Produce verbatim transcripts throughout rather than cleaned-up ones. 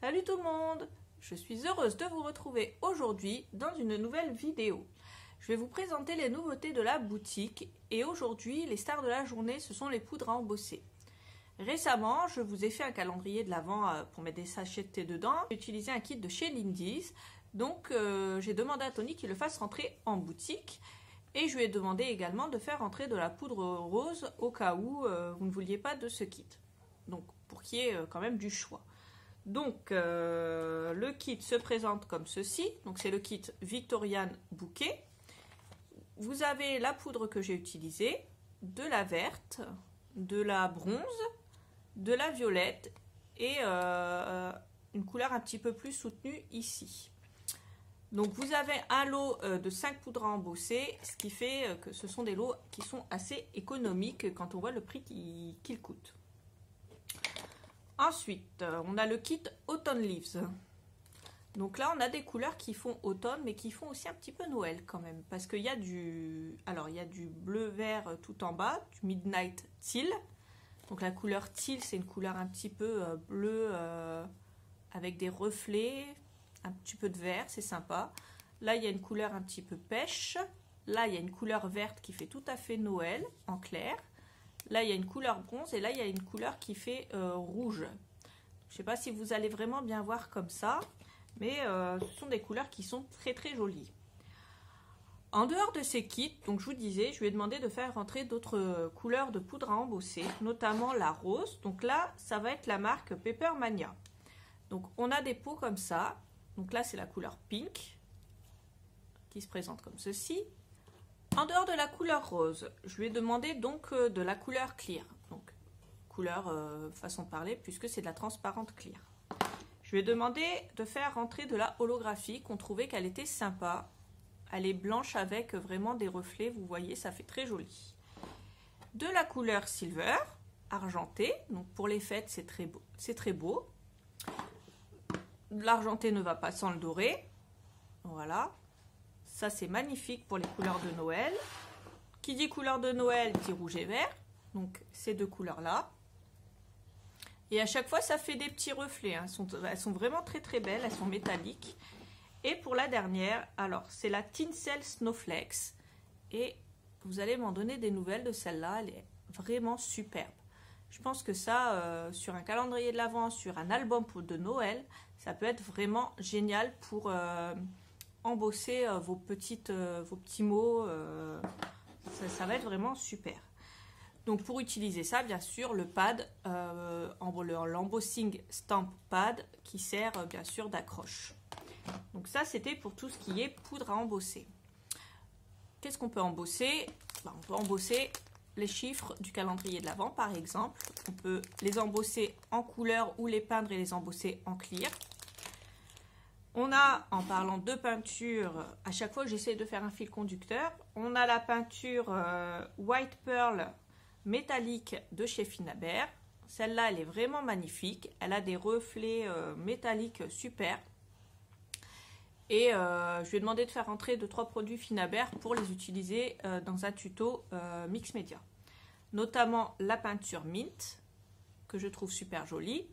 Salut tout le monde! Je suis heureuse de vous retrouver aujourd'hui dans une nouvelle vidéo. Je vais vous présenter les nouveautés de la boutique et aujourd'hui les stars de la journée ce sont les poudres à embosser. Récemment je vous ai fait un calendrier de l'Avent pour mettre des sachets de thé dedans. J'ai utilisé un kit de chez Lindy's, donc euh, j'ai demandé à Tony qu'il le fasse rentrer en boutique et je lui ai demandé également de faire rentrer de la poudre rose au cas où euh, vous ne vouliez pas de ce kit, donc pour qu'il y ait euh, quand même du choix. Donc euh, le kit se présente comme ceci, donc c'est le kit Victorian Bouquet. Vous avez la poudre que j'ai utilisée, de la verte, de la bronze, de la violette et euh, une couleur un petit peu plus soutenue ici. Donc vous avez un lot de cinq poudres à embosser, ce qui fait que ce sont des lots qui sont assez économiques quand on voit le prix qu'ils coûtent. Ensuite, on a le kit Autumn Leaves. Donc là, on a des couleurs qui font automne, mais qui font aussi un petit peu Noël quand même. Parce qu'il y a du... Alors, il y a du bleu-vert tout en bas, du Midnight Teal. Donc la couleur Teal, c'est une couleur un petit peu euh, bleu euh, avec des reflets, un petit peu de vert, c'est sympa. Là, il y a une couleur un petit peu pêche. Là, il y a une couleur verte qui fait tout à fait Noël, en clair. Là, il y a une couleur bronze et là, il y a une couleur qui fait euh, rouge. Je ne sais pas si vous allez vraiment bien voir comme ça, mais euh, ce sont des couleurs qui sont très très jolies. En dehors de ces kits, donc je vous disais, je lui ai demandé de faire rentrer d'autres couleurs de poudre à embosser, notamment la rose. Donc là, ça va être la marque Pepper Mania. Donc on a des pots comme ça. Donc là, c'est la couleur pink qui se présente comme ceci. En dehors de la couleur rose, je lui ai demandé donc euh, de la couleur clear, donc couleur euh, façon de parler puisque c'est de la transparente clear. Je lui ai demandé de faire rentrer de la holographique, on trouvait qu'elle était sympa. Elle est blanche avec vraiment des reflets, vous voyez, ça fait très joli. De la couleur silver, argenté, donc pour les fêtes c'est très beau. C'est très beau. L'argenté ne va pas sans le doré, voilà. Ça, c'est magnifique pour les couleurs de Noël. Qui dit couleur de Noël, dit rouge et vert. Donc, ces deux couleurs-là. Et à chaque fois, ça fait des petits reflets. Hein. Elles, sont, elles sont vraiment très, très belles. Elles sont métalliques. Et pour la dernière, alors, c'est la Tinsel Snowflakes. Et vous allez m'en donner des nouvelles de celle-là. Elle est vraiment superbe. Je pense que ça, euh, sur un calendrier de l'Avent, sur un album pour de Noël, ça peut être vraiment génial pour... Euh, embosser euh, vos, petites, euh, vos petits mots, euh, ça, ça va être vraiment super. Donc pour utiliser ça, bien sûr, le pad, euh, l'embossing stamp pad qui sert euh, bien sûr d'accroche. Donc ça, c'était pour tout ce qui est poudre à embosser. Qu'est-ce qu'on peut embosser? Ben, on peut embosser les chiffres du calendrier de l'Avent, par exemple. On peut les embosser en couleur ou les peindre et les embosser en clear. On a, en parlant de peinture, à chaque fois que j'essaie de faire un fil conducteur, on a la peinture euh, White Pearl métallique de chez Finabert. Celle-là, elle est vraiment magnifique. Elle a des reflets euh, métalliques super. Et euh, je lui ai demandé de faire entrer deux trois produits Finabert pour les utiliser euh, dans un tuto euh, mix média. Notamment la peinture Mint, que je trouve super jolie.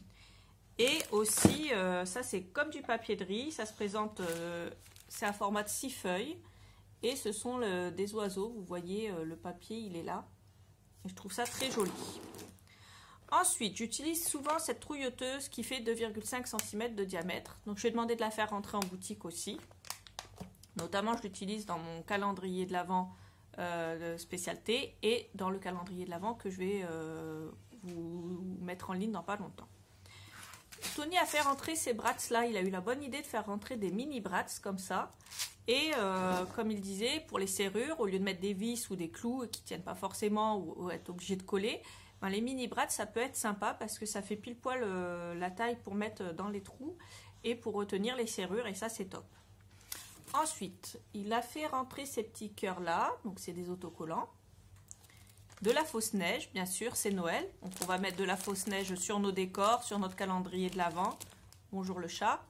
Et aussi, euh, ça c'est comme du papier de riz, ça se présente, euh, c'est un format de six feuilles. Et ce sont le, des oiseaux, vous voyez euh, le papier il est là. Et je trouve ça très joli. Ensuite, j'utilise souvent cette trouilleuse qui fait deux virgule cinq centimètres de diamètre. Donc je vais demander de la faire rentrer en boutique aussi. Notamment je l'utilise dans mon calendrier de l'Avent euh, de spécialité et dans le calendrier de l'Avent que je vais euh, vous mettre en ligne dans pas longtemps. Tony a fait rentrer ces brats là, il a eu la bonne idée de faire rentrer des mini brats comme ça. Et euh, comme il disait, pour les serrures, au lieu de mettre des vis ou des clous qui ne tiennent pas forcément ou, ou être obligé de coller, ben les mini brats ça peut être sympa parce que ça fait pile poil euh, la taille pour mettre dans les trous et pour retenir les serrures et ça c'est top. Ensuite, il a fait rentrer ces petits cœurs là, donc c'est des autocollants. De la fausse neige, bien sûr, c'est Noël. Donc on va mettre de la fausse neige sur nos décors, sur notre calendrier de l'Avent. Bonjour le chat.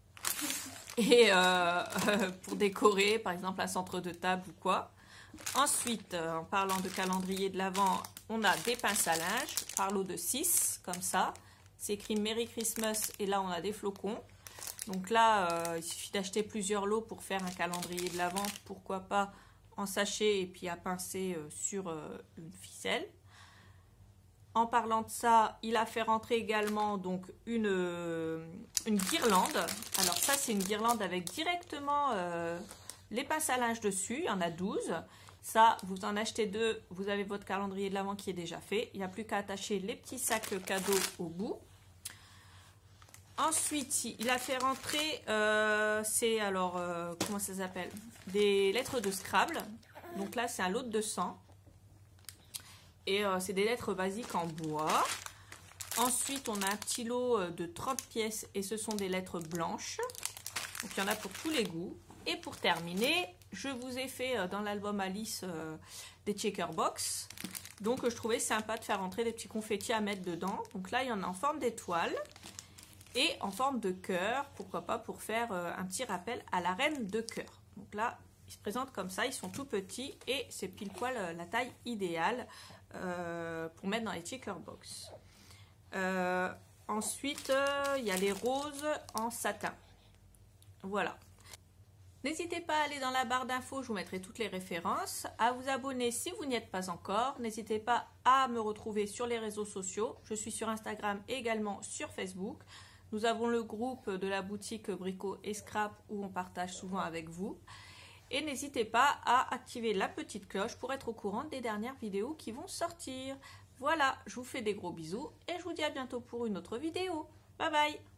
Et euh, pour décorer, par exemple, un centre de table ou quoi. Ensuite, en parlant de calendrier de l'Avent, on a des pinces à linge par lot de six, comme ça. c'est écrit Merry Christmas et là on a des flocons. Donc là, euh, il suffit d'acheter plusieurs lots pour faire un calendrier de l'Avent, pourquoi pas en sachet et puis à pincer euh, sur euh, une ficelle. En parlant de ça, il a fait rentrer également donc une, euh, une guirlande. Alors ça, c'est une guirlande avec directement euh, les pinces à linge dessus. Il y en a douze. Ça, vous en achetez deux. Vous avez votre calendrier de l'Avent qui est déjà fait. Il n'y a plus qu'à attacher les petits sacs cadeaux au bout. Ensuite, il a fait rentrer, euh, c'est alors, euh, comment ça s'appelle? Des lettres de Scrabble. Donc là, c'est un lot de deux cents. Et euh, c'est des lettres basiques en bois. Ensuite, on a un petit lot de trente pièces et ce sont des lettres blanches. Donc il y en a pour tous les goûts. Et pour terminer, je vous ai fait euh, dans l'album Alice euh, des checker box. Donc je trouvais sympa de faire rentrer des petits confettis à mettre dedans. Donc là, il y en a en forme d'étoile. Et en forme de cœur, pourquoi pas pour faire euh, un petit rappel à la reine de cœur. Donc là, ils se présentent comme ça, ils sont tout petits et c'est pile poil euh, la taille idéale euh, pour mettre dans les checker box. Euh, ensuite, euh, il y a les roses en satin. Voilà. N'hésitez pas à aller dans la barre d'infos, je vous mettrai toutes les références, à vous abonner si vous n'y êtes pas encore. N'hésitez pas à me retrouver sur les réseaux sociaux. Je suis sur Instagram et également sur Facebook. Nous avons le groupe de la boutique Brico et Scrap où on partage souvent avec vous. Et n'hésitez pas à activer la petite cloche pour être au courant des dernières vidéos qui vont sortir. Voilà, je vous fais des gros bisous et je vous dis à bientôt pour une autre vidéo. Bye bye!